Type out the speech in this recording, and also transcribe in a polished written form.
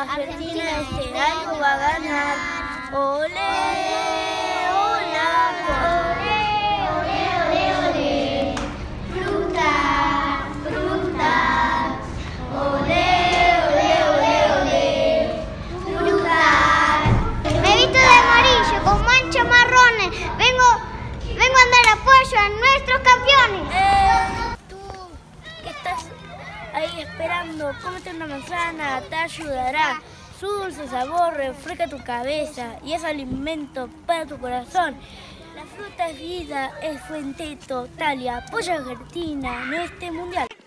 Argentina este año va a ganar. ¡Olé! ¡Hola! ¡Olé, olé, olé, olé! ¡Fruta, fruta! ¡Olé, olé, olé, olé! ¡Fruta! Me he visto de amarillo con manchas marrones. Vengo a dar apoyo a nuestros campeones. Tú que estás ahí esperando, cómete una manzana, te ayudará. Su dulce sabor refresca tu cabeza y es alimento para tu corazón. La fruta es vida, es fuente total y apoya a Argentina en este mundial.